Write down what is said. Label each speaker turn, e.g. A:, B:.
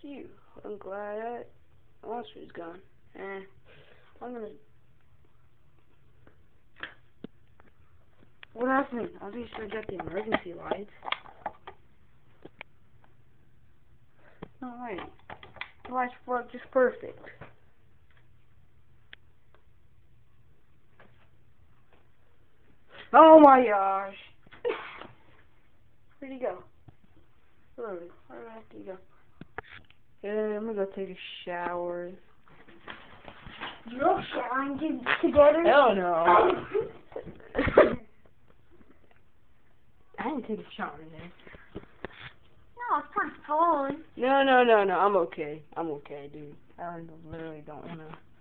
A: you. I'm glad that monster is gone. I'm gonna... What happened? I think I got the emergency lights. No, wait. The lights work just perfect. Oh my gosh! Where'd he go? Where did he go? Yeah, I'm gonna go take a shower.
B: You're showering together?
A: Hell no! I didn't take a shower in there.
B: No, it's pretty fun.
A: No. I'm okay. I'm okay, dude. I literally don't wanna.